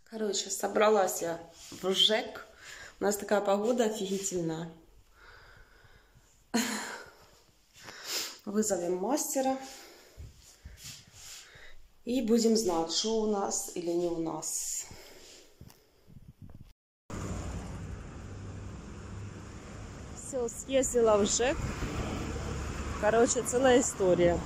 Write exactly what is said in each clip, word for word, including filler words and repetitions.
Короче, собралась я в ЖЭК. У нас такая погода офигительная. Вызовем мастера. И будем знать, что у нас или не у нас. Все, съездила в ЖЭК. Короче, целая история.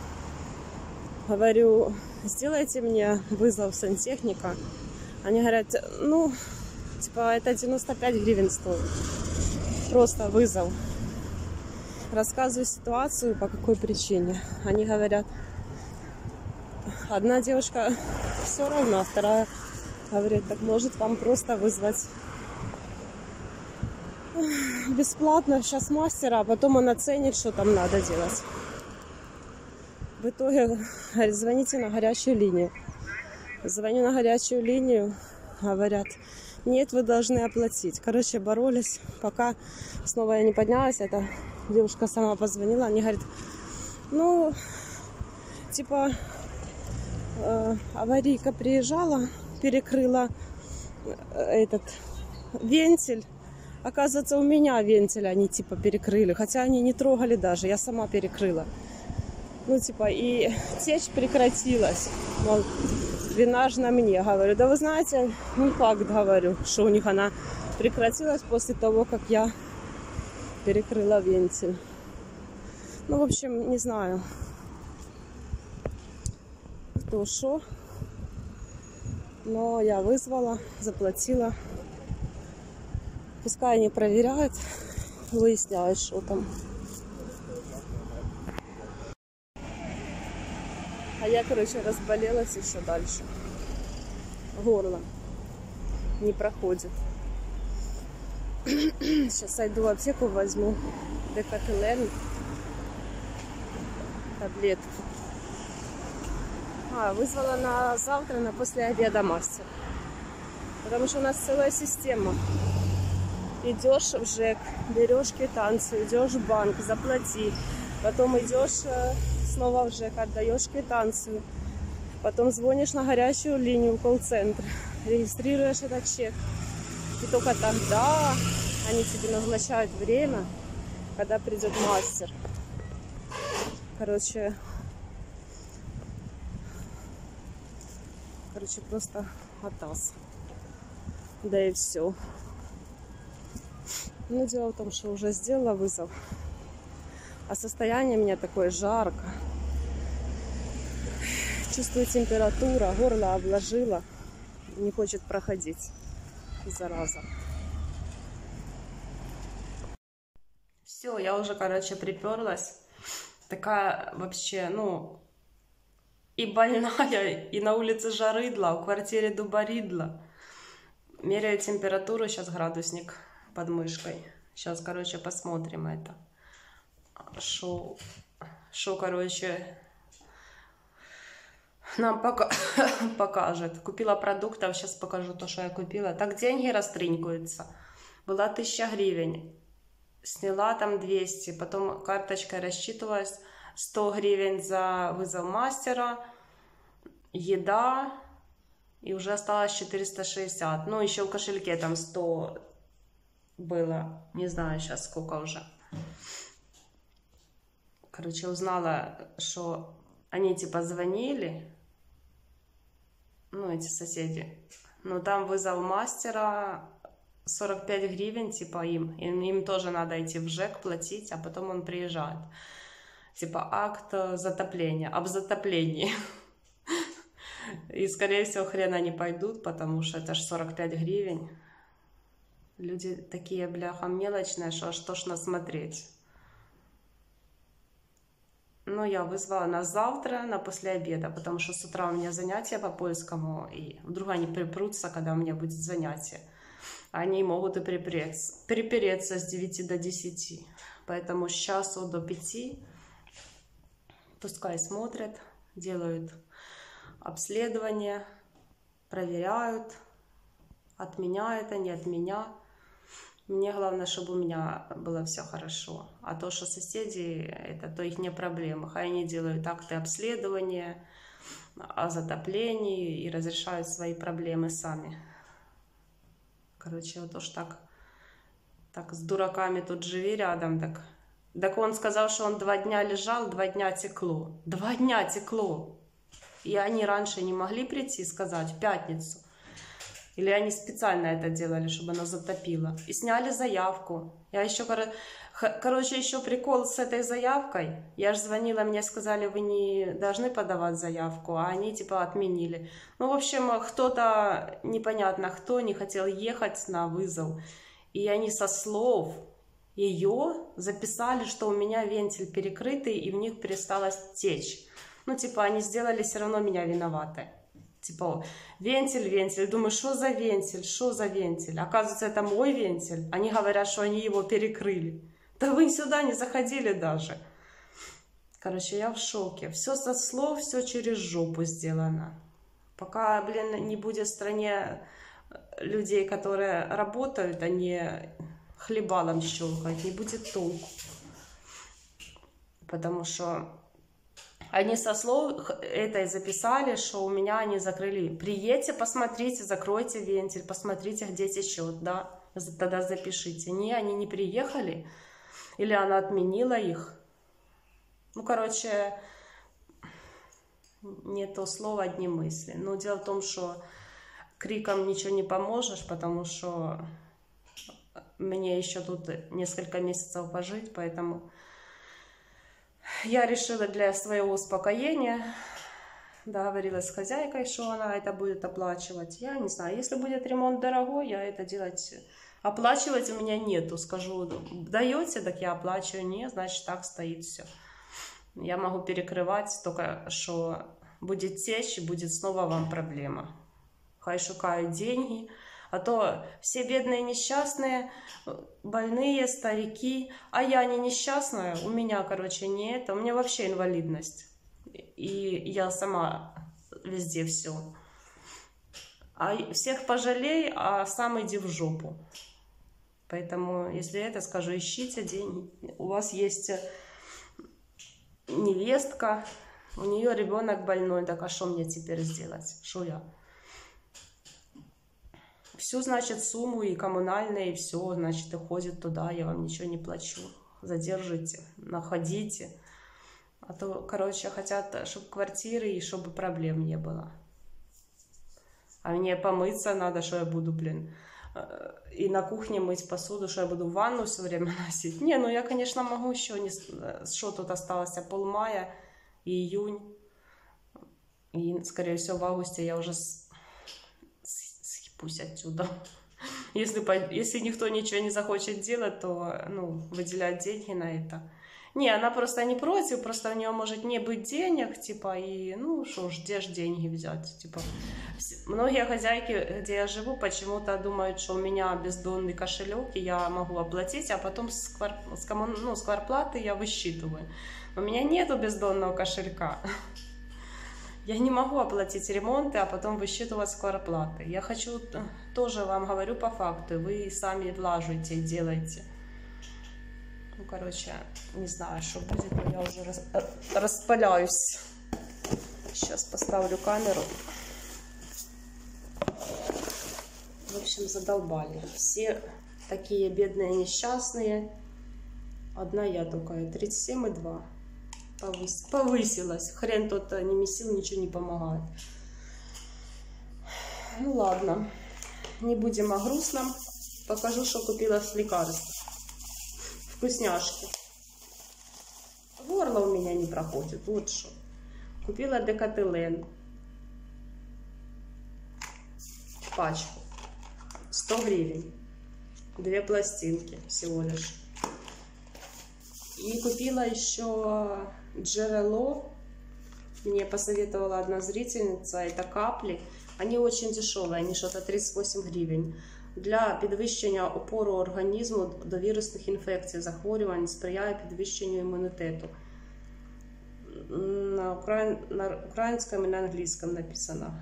Говорю, сделайте мне вызов сантехника. Они говорят, ну, типа, это девяносто пять гривен стоит. Просто вызов. Рассказываю ситуацию, по какой причине. Они говорят, одна девушка все равно, а вторая говорит, так может вам просто вызвать бесплатно сейчас мастера, а потом он оценит, что там надо делать. В итоге говорит, звоните на горячую линию. Звоню на горячую линию, говорят, нет, вы должны оплатить. Короче, боролись, пока снова я не поднялась, эта девушка сама позвонила, они говорят, ну, типа, э, аварийка приезжала, перекрыла этот вентиль. Оказывается, у меня вентиль они типа перекрыли, хотя они не трогали даже, я сама перекрыла. Ну, типа, и течь прекратилась. Мол, вина ж на мне. Говорю, да вы знаете, не факт, говорю, что у них она прекратилась после того, как я перекрыла вентиль. Ну, в общем, не знаю, кто что. Но я вызвала, заплатила. Пускай они проверяют, выясняют, что там. А я, короче, разболелась еще дальше. Горло не проходит. Сейчас сойду в аптеку, возьму декателен, таблетки. А, вызвала на завтра, на после обеда мастер. Потому что у нас целая система. Идешь в ЖЭК, берешь квитанцию, идешь в банк, заплати. Потом идешь снова в ЖЭК, отдаешь квитанцию. Потом звонишь на горячую линию в колл-центр, регистрируешь этот чек. И только тогда они тебе назначают время, когда придет мастер. Короче, короче, просто атас. Да и все. Ну, дело в том, что уже сделала вызов. А состояние у меня такое жарко. Чувствую температура, горло обложило. Не хочет проходить. Зараза. Все, я уже, короче, приперлась. Такая вообще, ну, и больная, и на улице жарыдла, в квартире дубаридла. Меряю температуру, сейчас градусник под мышкой. Сейчас, короче, посмотрим это. Шо, шо, короче, нам пока покажет. Купила продуктов, сейчас покажу то, что я купила. Так деньги растринькаются. Была тысяча гривен. Сняла там двести. Потом карточкой рассчитывалась. сто гривен за вызов мастера. Еда. И уже осталось четыреста шестьдесят. Ну, еще в кошельке там сто было. Не знаю сейчас сколько уже. Короче, узнала, что они типа звонили. Ну, эти соседи. Но там вызов мастера сорок пять гривен, типа им. Им, им тоже надо идти в ЖЭК платить, а потом он приезжает. Типа акт затопления, об затоплении. И, скорее всего, хрен они пойдут, потому что это ж сорок пять гривен. Люди такие, бляха, мелочные, что аж тошно смотреть. Но я вызвала на завтра, на после обеда, потому что с утра у меня занятия по польскому, и вдруг они припрутся, когда у меня будет занятие. Они могут и припереться, припереться с девяти до десяти. Поэтому с часу до пяти пускай смотрят, делают обследование, проверяют, от меня это, не от меня. Мне главное, чтобы у меня было все хорошо. А то, что соседи, это то их не проблема. Хай они делают акты обследования, о затоплении и разрешают свои проблемы сами. Короче, вот уж так, так с дураками тут живи рядом, так. Так он сказал, что он два дня лежал, два дня текло. Два дня текло. И они раньше не могли прийти и сказать в пятницу. Или они специально это делали, чтобы она затопила. И сняли заявку. Я еще, короче, еще прикол с этой заявкой. Я же звонила, мне сказали, вы не должны подавать заявку, а они типа отменили. Ну, в общем, кто-то, непонятно кто, не хотел ехать на вызов. И они со слов ее записали, что у меня вентиль перекрытый, и в них перестала течь. Ну, типа, они сделали все равно меня виноватой. Типа, вентиль, вентиль. Думаю, что за вентиль, что за вентиль? Оказывается, это мой вентиль. Они говорят, что они его перекрыли. Да вы сюда не заходили даже. Короче, я в шоке. Все со слов, все через жопу сделано. Пока, блин, не будет в стране людей, которые работают, а не хлебалом щелкать, не будет толку. Потому что они со слов этой записали, что у меня они закрыли. Приедьте, посмотрите, закройте вентиль, посмотрите, где течет, да, тогда запишите. Не, они не приехали, или она отменила их. Ну, короче, не то слово, одни мысли. Но дело в том, что криком ничего не поможешь, потому что мне еще тут несколько месяцев пожить, поэтому я решила для своего успокоения, договорилась с хозяйкой, что она это будет оплачивать. Я не знаю, если будет ремонт дорогой, я это делать, оплачивать у меня нету. Скажу, даете, так я оплачиваю, нет, значит так стоит все. Я могу перекрывать, только что будет течь, и будет снова вам проблема. Хай шукают деньги. А то все бедные несчастные, больные, старики. А я не несчастная, у меня, короче, не это. У меня вообще инвалидность. И я сама везде все. А всех пожалей, а сам иди в жопу. Поэтому, если это, скажу, ищите деньги. У вас есть невестка, у нее ребенок больной. Так а что мне теперь сделать? Что я? Всю, значит, сумму и коммунальные, и все, значит, уходит туда, я вам ничего не плачу. Задержите, находите. А то, короче, хотят, чтобы квартиры и чтобы проблем не было. А мне помыться надо, что я буду, блин, и на кухне мыть посуду, что я буду в ванну все время носить. Не, ну я, конечно, могу еще, не, что тут осталось, а полмая и июнь. И, скорее всего, в августе я уже пусть отсюда. Если, если никто ничего не захочет делать, то, ну, выделять деньги на это. Не, она просто не против, просто у нее может не быть денег, типа, и, ну, что ж, где ж деньги взять, типа. Многие хозяйки, где я живу, почему-то думают, что у меня бездонный кошелек, и я могу оплатить, а потом с, квар... с, коммун... ну, с кварплаты я высчитываю. У меня нету бездонного кошелька. Я не могу оплатить ремонты, а потом высчитывать с кварплаты. Я хочу, тоже вам говорю по факту, вы сами влажите, делайте. Ну, короче, не знаю, что будет, но я уже рас... распаляюсь. Сейчас поставлю камеру. В общем, задолбали. Все такие бедные, несчастные. Одна я такая, тридцать семь и два. Повыс... Повысилась. Хрен тот не месил, ничего не помогает. Ну ладно. Не будем о грустном. Покажу, что купила с лекарств. Вкусняшки. Горло у меня не проходит. Вот что. Купила Декателен. Пачку. сто гривен. Две пластинки всего лишь. И купила еще Джерело. Мне посоветовала одна зрительница. Это капли. Они очень дешевые. Они что-то тридцать восемь гривен. Для підвищення опору організму до вірусних інфекцій, захворювань, сприяє підвищенню імунітету. На, укра... на украинском и на английском написано.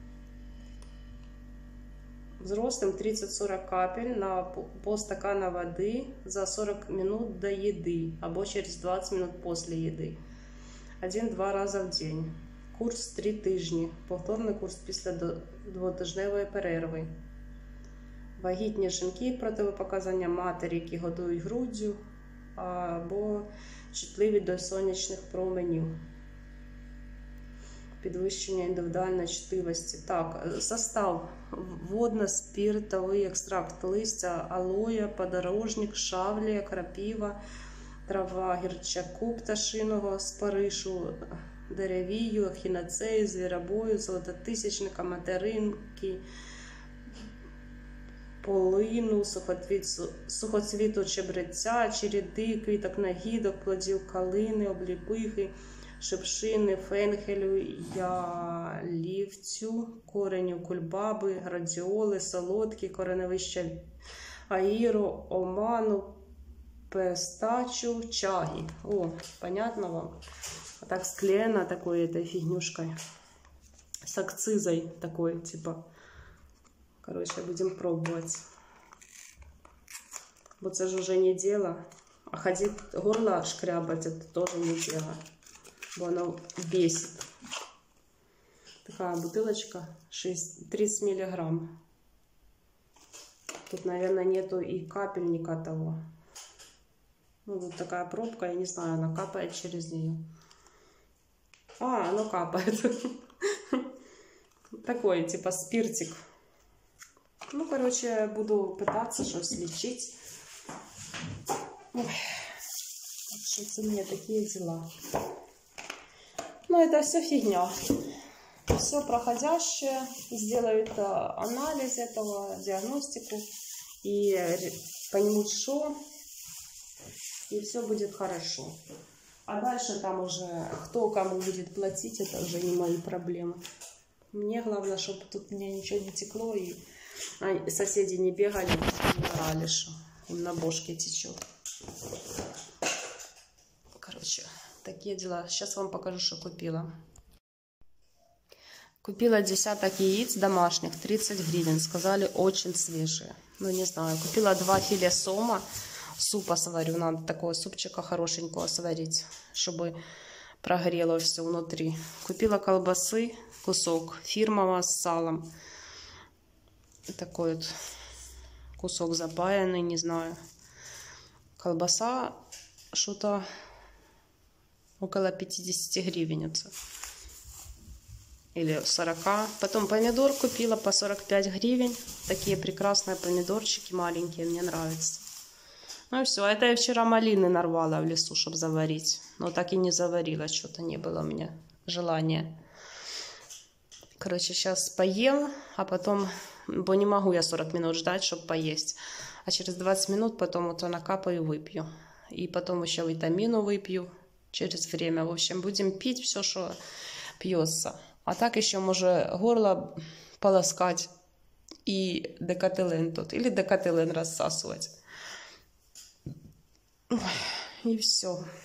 Взрослым тридцать-сорок капель на полстакана воды за сорок минут до еды, або через двадцать минут после еды. Один-два раза в день. Курс три тижні. Повторний курс після двотижневої перерви. Вагітні жінки, противопоказання матері, які годують груддю, або чутливі до сонячних променів. Підвищення індивідуальної чутливості. Так, состав: водно-спиртовий екстракт листя алоя, подорожник, шавлія, крапіва, трава гірчаку пташиного, спаришу, деревію, ехінацею, звіробою, золототисячника, материнки, полину, сухоцвіту, сухоцвіту чебреця, череди, квіток нагідок, плодів калини, обліпихи, шипшини, фенхелю, ялівцю, коренів кульбаби, градіоли, солодкі, кореневища аїру, оману, пестачу, чаги. О, понятно вам? А так склеено такой этой фигнюшкой. С акцизой такой, типа. Короче, будем пробовать. Вот это же уже не дело. А ходить горло шкрябать, это тоже не дело. Бо оно бесит. Такая бутылочка, тридцать миллиграмм. Тут, наверное, нету и капельника того. Ну, вот такая пробка, я не знаю, она капает через нее. А, оно капает. Такой, типа, спиртик. Ну, короче, буду пытаться что-то лечить. Ой, что-то у меня такие дела. Ну, это все фигня. Все проходящее. Сделают анализ этого, диагностику. И поймут, что. И все будет хорошо. А дальше там уже, кто кому будет платить, это уже не мои проблемы. Мне главное, чтобы тут у меня ничего не текло, и соседи не бегали, не орали, что им на бошке течет. Короче, такие дела. Сейчас вам покажу, что купила. Купила десяток яиц домашних, тридцать гривен. Сказали, очень свежие. Ну, не знаю. Купила два филе сома. Супа сварю. Надо такого супчика хорошенького сварить, чтобы прогорело все внутри. Купила колбасы, кусок фирмового с салом. Такой вот кусок запаянный, не знаю. Колбаса что-то около пятидесяти гривен. Или сорока. Потом помидор купила по сорок пять гривен. Такие прекрасные помидорчики маленькие, мне нравятся. Ну и все. Это я вчера малины нарвала в лесу, чтобы заварить. Но так и не заварила. Что-то не было у меня желания. Короче, сейчас поем, а потом... Бо не могу я сорок минут ждать, чтобы поесть. А через двадцать минут потом вот накапаю, выпью. И потом еще витамину выпью через время. В общем, будем пить все, что пьется. А так еще может горло полоскать и декателен тут. Или декателен рассасывать. И все.